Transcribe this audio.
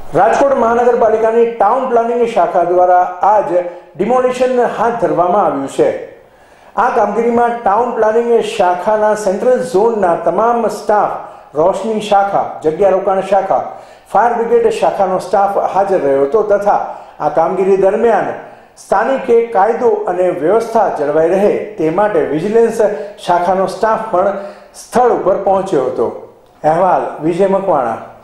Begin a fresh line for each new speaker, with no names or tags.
રાજકોટ મહાનગરપાલિકાની town planning શાખા દ્વારા આજ ડિમોલિશન હાથ ધરવામાં આવ્યું છે। આ કામગીરીમાં ટાઉન પ્લાનિંગ શાખાના સેન્ટ્રલ ઝોનના તમામ સ્ટાફ, રોશની શાખા, જગ્યા રોકાણ શાખા, ફાયર બ્રિગેડ શાખાનો સ્ટાફ હાજર રહ્યો હતો તથા આ કામગીરી દરમિયાન સ્થાનિકે કાયદો અને વ્યવસ્થા જળવાઈ રહે તે માટે વિજિલન્સ શાખાનો સ્ટાફ પણ સ્થળ ઉપર પહોંચ્યો હતો। અહેવાલ વિજય મકવાણા।